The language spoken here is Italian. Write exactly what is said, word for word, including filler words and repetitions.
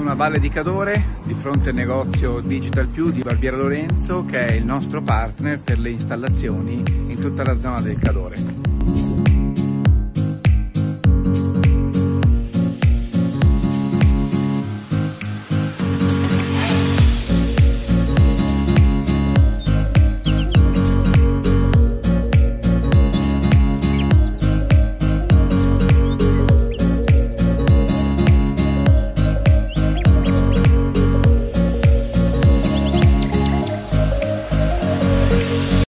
sono a Valle di Cadore, di fronte al negozio Digital Più di Barbiere Lorenzo, che è il nostro partner per le installazioni in tutta la zona del Cadore.